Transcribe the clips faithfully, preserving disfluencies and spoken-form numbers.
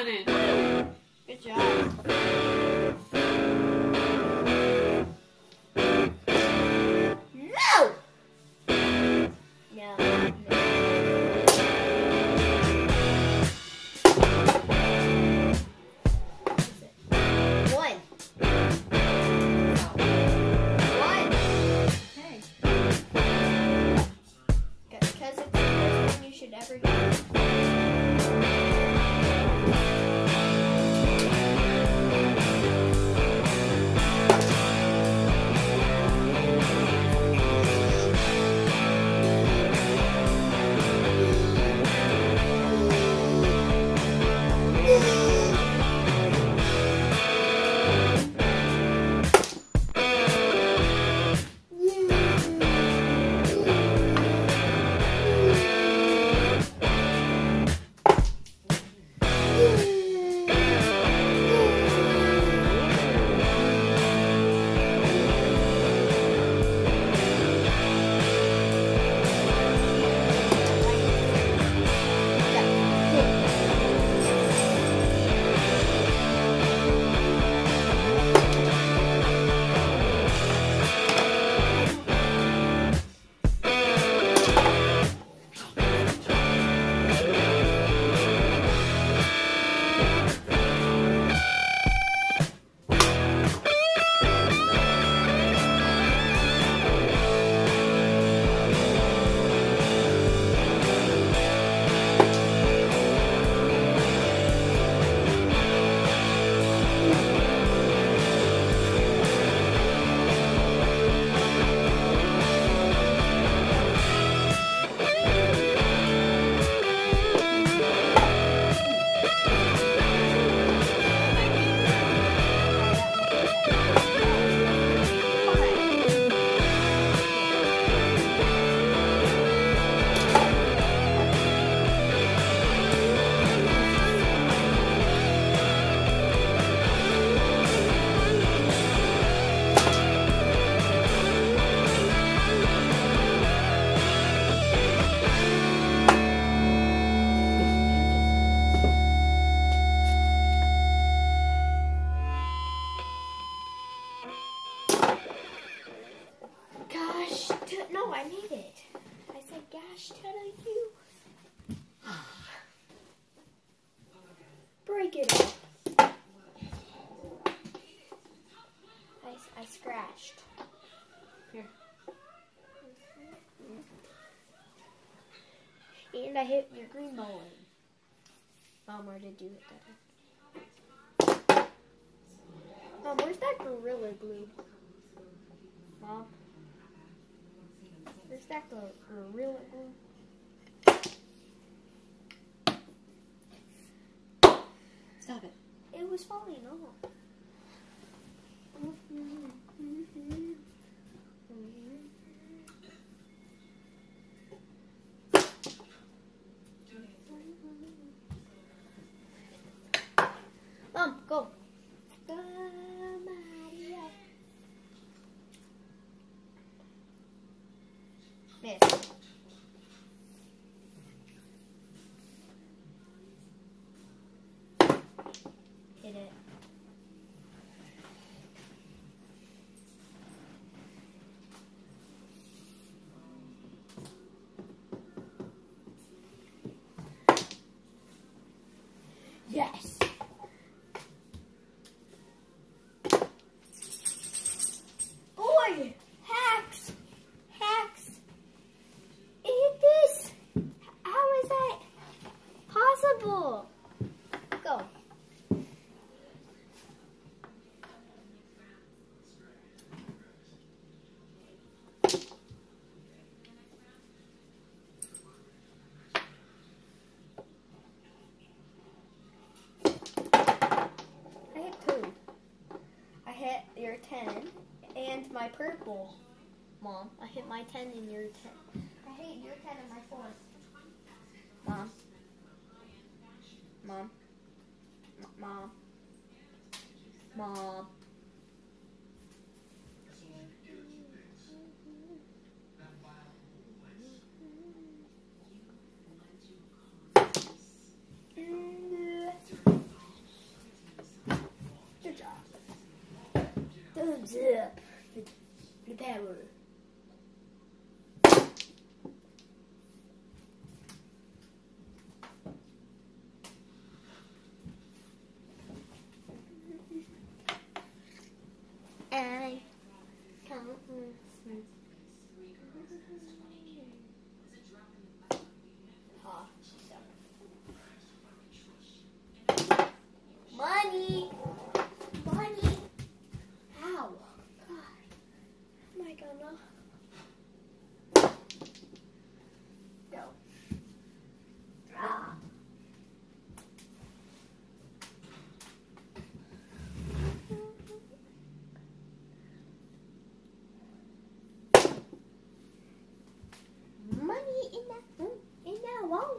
it. Good job. No! No. No. One. One. Hey. Because it's the first thing you should ever do. Gosh, t- no, I made it. I said, gosh, tell you. Break it up. I, I scratched. Here. And I hit your green ball in. Mom, where did you hit that in? Mom, where's that Gorilla Glue? Mom? Where's that Gorilla Glue? Stop it. It was falling off. Mom, go. Miss. Hit it. Yes. Boy, hacks, hacks. Eat this. How is that possible? Go. I hit two. I hit your ten and my purple. Mom, I hit my ten and your ten. I hit your ten and my four. Mom. Mom. M- Mom. Mom. up the, the power. I come. Oh, money, money. Ow, God, am I gonna? No. Ah. Money in that room, in that wall.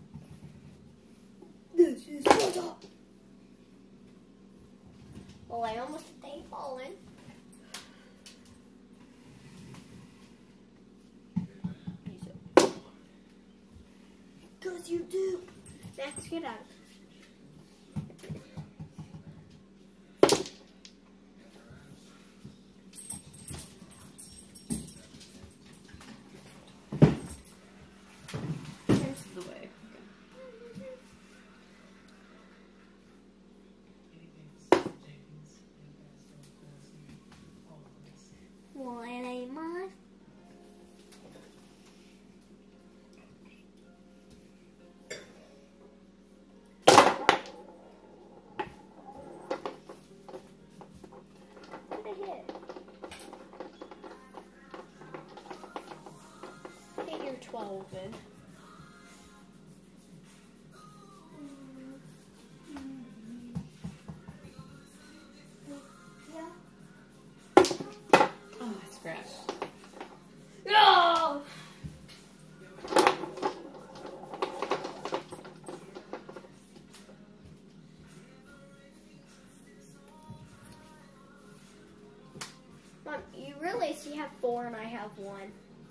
This is what up. Well, I almost stayed falling. Because you do. Max, get out. There's the way. Well, it ain't mine. What did I hit? Hit your twelve in. Yeah. Oh, I scratched. No! Mom, you realize you have four and I have one.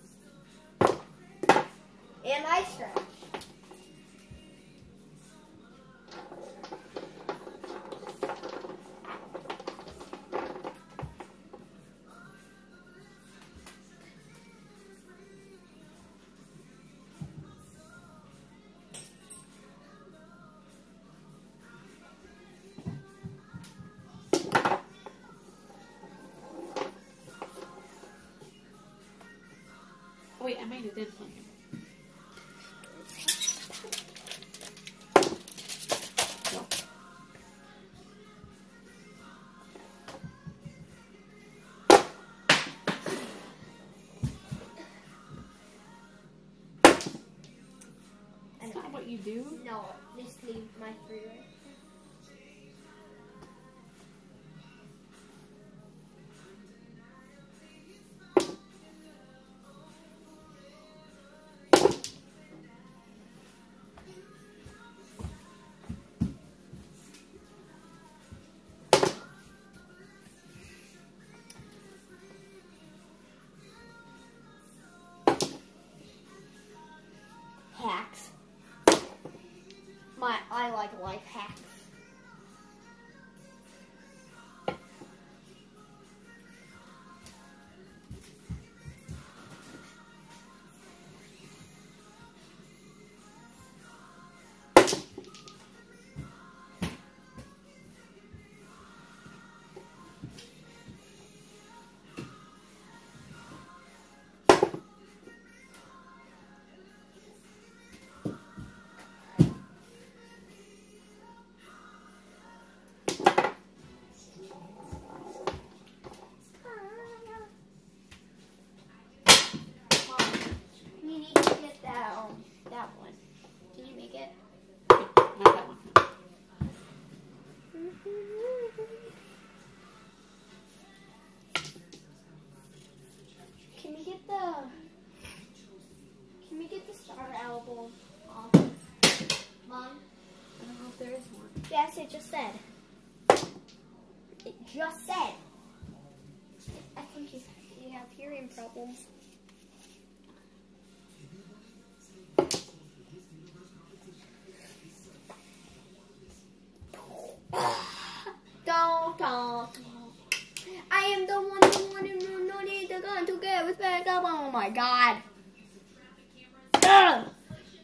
And I scratched. Wait, I might have did something. No. That's not what you do. No, just leave my three right. Hacks. My, I like life hacks. You need to get that um that one. Can you make it? Not that one. Can we get the Can we get the Star album off? Mom? I don't know if there is one. Yes, it just said. It just said. I think you, you have hearing problems. Don't, don't. I am the one. was back up. Oh my god. Ugh.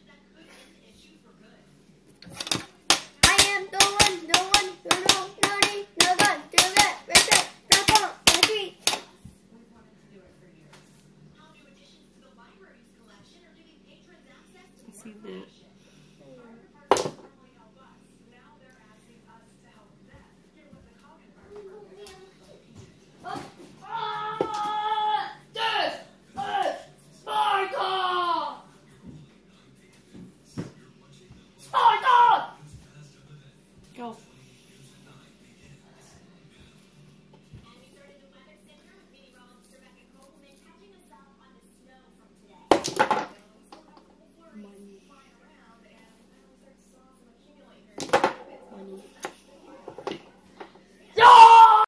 I am the one, the one, the no, naughty, no gun, do that, reset, drop on, my feet. I see the